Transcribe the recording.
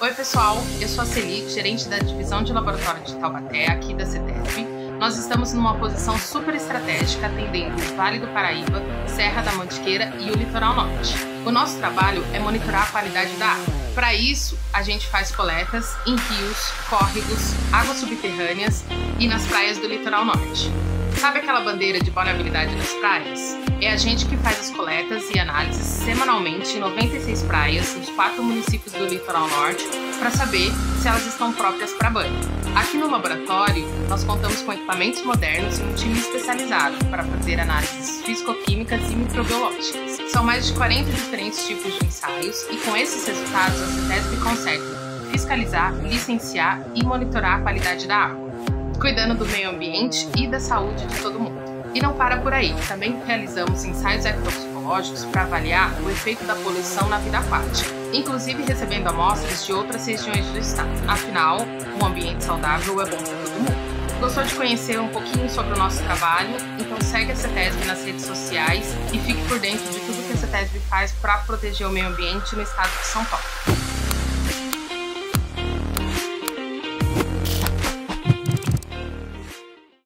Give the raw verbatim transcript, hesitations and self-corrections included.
Oi pessoal, eu sou a Celi, gerente da divisão de laboratório de Taubaté, aqui da CETESB. Nós estamos numa posição super estratégica atendendo o Vale do Paraíba, Serra da Mantiqueira e o Litoral Norte. O nosso trabalho é monitorar a qualidade da água. Para isso, a gente faz coletas em rios, córregos, águas subterrâneas e nas praias do Litoral Norte. Sabe aquela bandeira de vulnerabilidade das praias? É a gente que faz as coletas e análises semanalmente em noventa e seis praias nos quatro municípios do Litoral Norte para saber se elas estão próprias para banho. Aqui no laboratório, nós contamos com equipamentos modernos e um time especializado para fazer análises fisicoquímicas e microbiológicas. São mais de quarenta diferentes tipos de ensaios e com esses resultados a CETESB consegue fiscalizar, licenciar e monitorar a qualidade da água, cuidando do meio ambiente e da saúde de todo mundo. E não para por aí, também realizamos ensaios ecotoxicológicos para avaliar o efeito da poluição na vida aquática, inclusive recebendo amostras de outras regiões do estado. Afinal, um ambiente saudável é bom para todo mundo. Gostou de conhecer um pouquinho sobre o nosso trabalho? Então segue a CETESB nas redes sociais e fique por dentro de tudo que a CETESB faz para proteger o meio ambiente no estado de São Paulo.